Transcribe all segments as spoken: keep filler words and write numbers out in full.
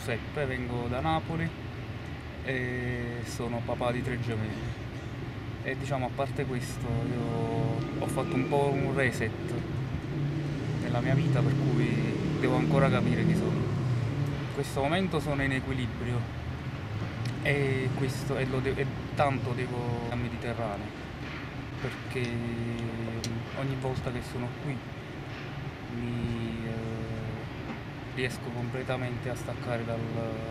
Giuseppe, vengo da Napoli e sono papà di tre gemelli. E diciamo, a parte questo, io ho fatto un po' un reset nella mia vita, per cui devo ancora capire chi sono. In questo momento sono in equilibrio e, questo, e, lo de- e tanto devo al Mediterraneo, perché ogni volta che sono qui mi eh, riesco completamente a staccare dal,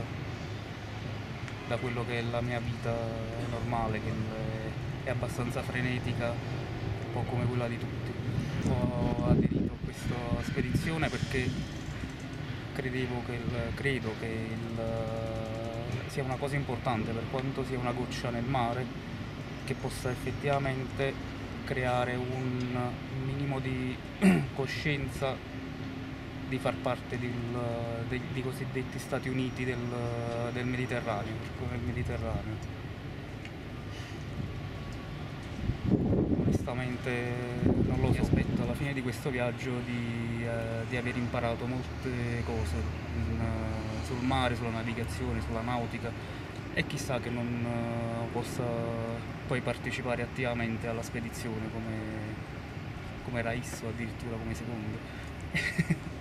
da quello che è la mia vita normale, che è abbastanza frenetica, un po' come quella di tutti. Ho aderito a questa spedizione perché credevo che il, credo che il, sia una cosa importante, per quanto sia una goccia nel mare, che possa effettivamente creare un minimo di coscienza di far parte del, dei, dei cosiddetti Stati Uniti del, del Mediterraneo, come il Mediterraneo. Onestamente non lo so, mi aspetto alla fine di questo viaggio di, eh, di aver imparato molte cose in, eh, sul mare, sulla navigazione, sulla nautica, e chissà che non eh, possa poi partecipare attivamente alla spedizione come, come Raisso, addirittura come secondo.